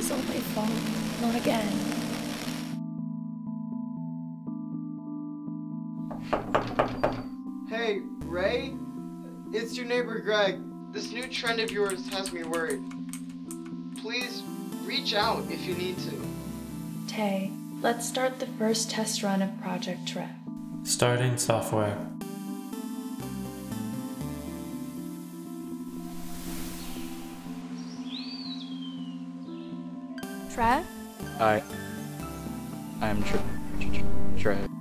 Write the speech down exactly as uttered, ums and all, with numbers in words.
It's all my fault. Not again. Hey, Ray? It's your neighbor Greg. This new trend of yours has me worried. Please reach out if you need to. Tay, let's start the first test run of Project Trev. Starting software. Trev? I... I'm Tre... Tre... Tre...